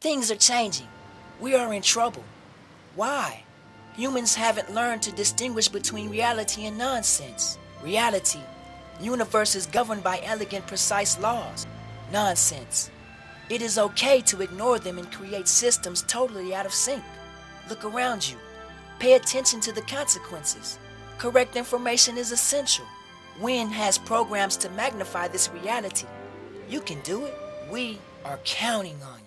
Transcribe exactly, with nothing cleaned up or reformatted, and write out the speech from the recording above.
Things are changing. We are in trouble. Why? Humans haven't learned to distinguish between reality and nonsense. Reality. Universe is governed by elegant, precise laws. Nonsense. It is okay to ignore them and create systems totally out of sync. Look around you. Pay attention to the consequences. Correct information is essential. Wynn has programs to magnify this reality. You can do it. We are counting on you.